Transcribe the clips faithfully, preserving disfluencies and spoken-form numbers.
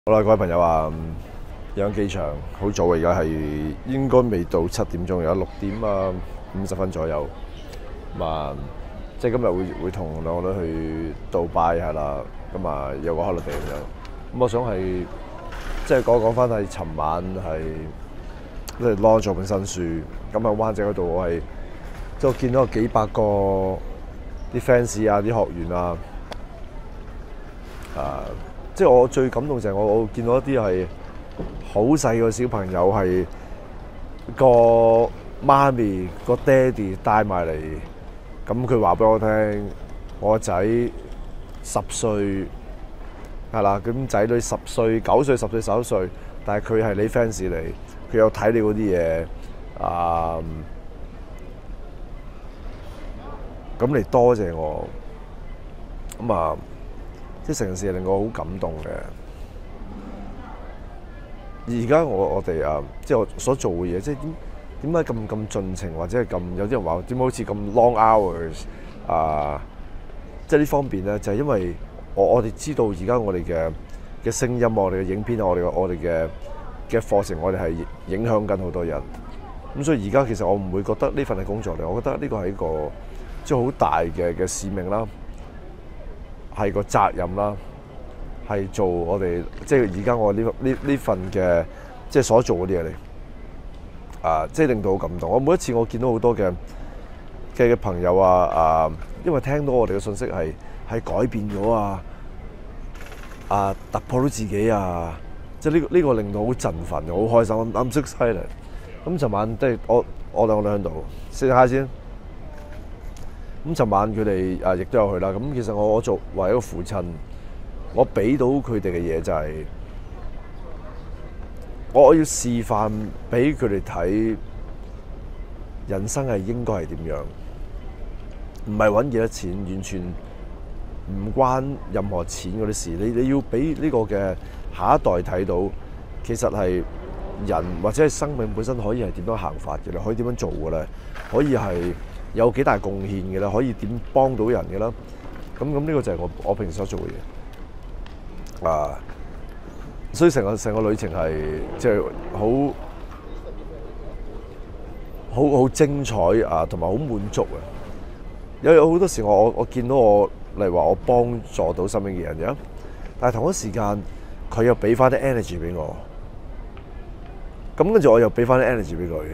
好啦，各位朋友啊，養機場好早啊，而家係應該未到七點鐘，而家六點啊五十分左右。咁啊，即係今日會會同兩個女去杜拜係啦，咁啊有個 holiday 咁樣。咁我想係即係講講翻係尋晚係即係 launch 咗本新書，咁喺灣仔嗰度我係即係我見到有幾百個啲 fans 啊、啲學員啊，啊〜即係我最感動就係我我見到一啲係好細個小朋友係個媽咪個爹哋帶埋嚟，咁佢話俾我聽，我個仔十歲係啦，咁仔女十歲、九歲、十歲、十一歲，但係佢係你 fans 嚟，佢有睇你嗰啲嘢啊，咁嚟多謝我，咁啊。即係成件事令我好感動嘅。而家我我哋啊，即係我所做嘅嘢，即係點點解咁咁盡情，或者係咁有啲人話點解好似咁 long hours 啊？即係呢方面咧，就係因為我我哋知道而家我哋嘅嘅聲音，我哋嘅影片，我哋嘅我哋嘅嘅課程，我哋係影響緊好多人。咁所以而家其實我唔會覺得呢份係工作嚟，我覺得呢個係一個即係好大嘅嘅使命啦。係個責任啦，係做我哋即係而家我呢呢呢份嘅即係所做嗰啲嘢嚟，啊，即係令到好感動。我每一次我見到好多嘅嘅嘅朋友啊啊，因為聽到我哋嘅信息係係改變咗啊啊突破到自己啊，即係呢個呢個令到好振奮，好開心。I'm so excited。咁尋晚即係我我兩個女喺度食下先。咁尋晚佢哋啊，亦都有去啦。咁其實我我作為一個父親，我俾到佢哋嘅嘢就係、是，我我要示範俾佢哋睇，人生係應該係點樣，唔係揾幾多錢，完全唔關任何錢嗰啲事。你你要俾呢個嘅下一代睇到，其實係人或者係生命本身可以係點樣行法嘅咧，可以點樣做嘅咧，可以係有幾大貢獻嘅啦，可以點幫到人嘅啦。咁咁呢個就係我我平時所做嘅嘢啊。所以成個成個旅程係即係好好好精彩啊，同埋好滿足啊。有有好多時我我我見到我例如話我幫助到身邊嘅人嘅，但係同一時間佢又俾翻啲 energy 俾我，咁跟住我又俾翻啲 energy 俾佢嘅。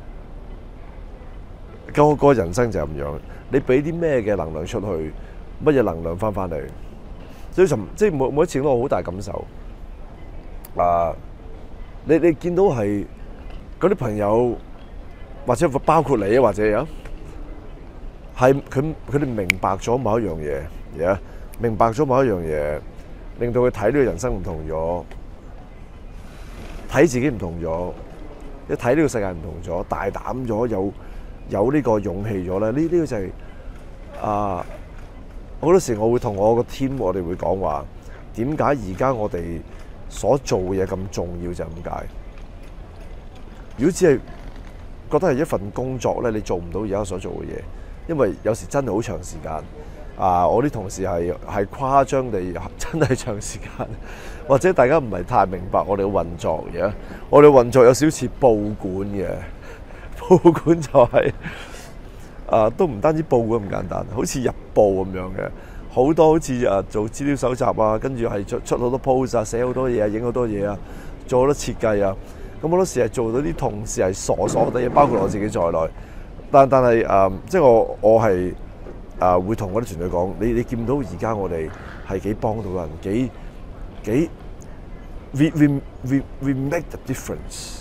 個個人生就係咁樣，你俾啲咩嘅能量出去，乜嘢能量翻翻嚟。所以即係每每一次都有好大感受。啊，你你見到係嗰啲朋友，或者包括你啊，或者啊，係佢佢哋明白咗某一樣嘢，而家明白咗某一樣嘢，令到佢睇呢個人生唔同咗，睇自己唔同咗，一睇呢個世界唔同咗，大膽咗有。有呢個勇氣咗咧，呢呢個就係啊好多時我會同我個 team 我哋會講話，點解而家我哋所做嘅嘢咁重要就係咁解。如果只係覺得係一份工作咧，你做唔到而家所做嘅嘢，因為有時真係好長時間啊！我啲同事係係誇張地真係長時間，或者大家唔係太明白我哋嘅運作嘅，我哋運作有少少似報館嘅。報館就係、是、啊，都唔單止報館咁簡單，好似日報咁樣嘅，好多好似啊做資料搜集啊，跟住係出出好多 post 啊，寫好多嘢啊，影好多嘢啊，做好多設計啊。咁好多時係做到啲同事係傻傻地，包括我自己在內。但但係啊，即係我我係啊會同我啲團隊講，你你見到而家我哋係幾幫到人，幾幾 we we we we make the difference。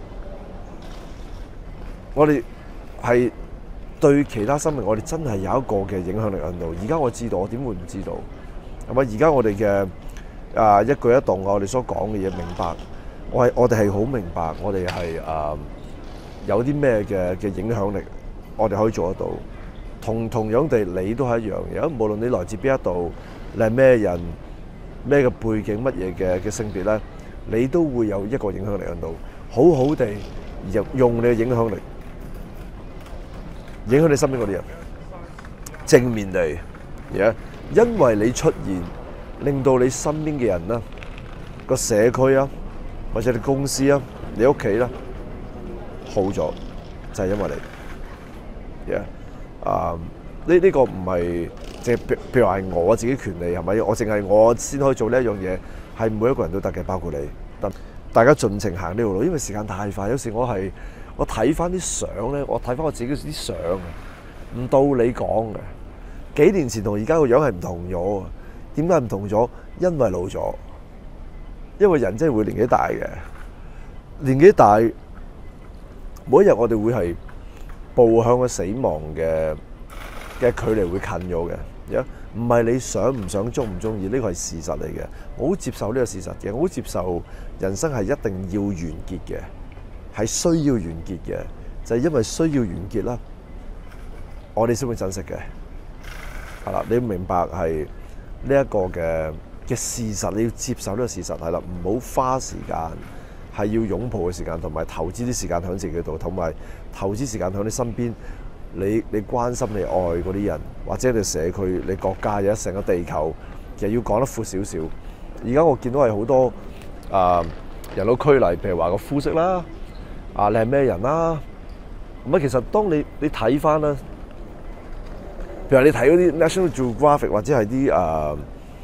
我哋係對其他生命，我哋真係有一個嘅影響力喺度。而家我知道，我點會唔知道？係咪？而家我哋嘅啊一舉一動，我哋所講嘅嘢，明白。我係我哋係好明白，我哋係啊有啲咩嘅嘅影響力，我哋可以做得到。同同樣地，你都係一樣嘅。無論你來自邊一度，你係咩人、咩嘅背景、乜嘢嘅嘅性別咧，你都會有一個影響力喺度。好好地用用你嘅影響力。影響你身邊嗰啲人，正面地，而家因為你出現，令到你身邊嘅人啦， 個社區啊，或者你公司啊，你屋企啦好咗，就係因為你。Yeah. 啊！呢呢個唔係即係譬譬如話係我自己權利係咪？我淨係我先可以做呢一樣嘢，係每一個人都得嘅，包括你。得大家盡情行呢條路，因為時間太快。有時我係我睇翻啲相咧，我睇翻我自己啲相，唔到你講嘅。幾年前同而家個樣係唔同咗。點解唔同咗？因為老咗。因為人真係會年紀大嘅，年紀大，每一日我哋會係步向個死亡嘅嘅距離會近咗嘅，唔係你想唔想中唔中意，呢個係事實嚟嘅。我好接受呢個事實嘅，我好接受人生係一定要完結嘅，係需要完結嘅，就係因為需要完結啦，我哋先會珍惜嘅。係啦，你要明白係呢一個嘅嘅事實，你要接受呢個事實係啦，唔好花時間，係要擁抱嘅時間，同埋投資啲時間喺自己度，同埋投資時間喺你身邊，你你關心你愛嗰啲人，或者你社區、你國家，或者成個地球，其實要講得闊少少。而家我見到係好多啊、呃、人都拘泥，譬如話個膚色啦，啊你係咩人啦，咁啊其實當你你睇翻啦，譬如話你睇嗰啲 National Geographic 或者係啲啊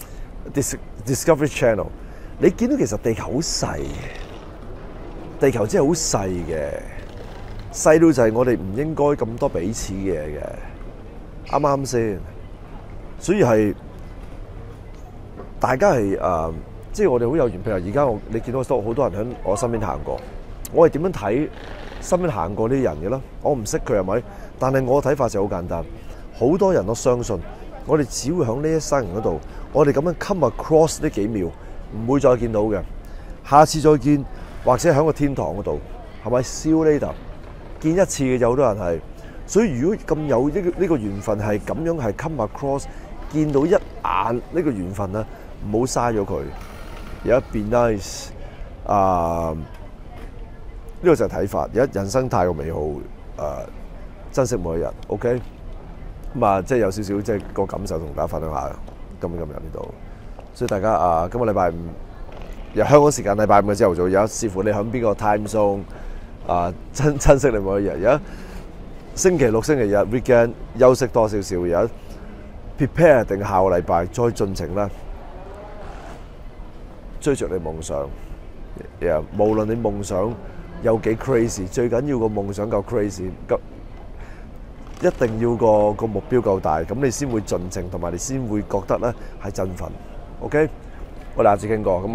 Discovery Channel， 你見到其實地球好細。地球真係好細嘅，細到就係我哋唔應該咁多彼此嘅嘢嘅，啱啱先？所以係大家係誒、呃，即係我哋好有緣。譬如而家我你見到好多人喺我身邊行過，我係點樣睇身邊行過啲人嘅咧？我唔識佢係咪？但係我嘅睇法就好簡單，好多人都相信我哋只會喺呢一生人嗰度，我哋咁樣 come across 呢幾秒，唔會再見到嘅，下次再見。或者喺個天堂嗰度，係咪 see you later 見一次嘅有好多人係，所以如果咁有呢個呢個緣分係咁樣係 come across 見到一眼呢個緣分咧，唔好嘥咗佢，有一變 nice 啊！呢個就係睇法。而家人生太過美好，誒、呃，珍惜每一日。OK，咁啊，即係有少少即係個感受同大家分享下。今日今日呢度，所以大家啊，今個禮拜五。由香港時間禮拜五嘅朝頭早，有視乎你喺邊個 time zone 啊，珍珍惜你每一日。而家星期六、星期日 weekend 休息多少少，而家 prepare 定下個禮拜再盡情啦，追逐你夢想。Yeah, 無論你夢想有幾 crazy， 最緊要個夢想夠 crazy， 一定要個個目標夠大，咁你先會盡情，同埋你先會覺得咧係振奮。OK，我哋下次傾過咁。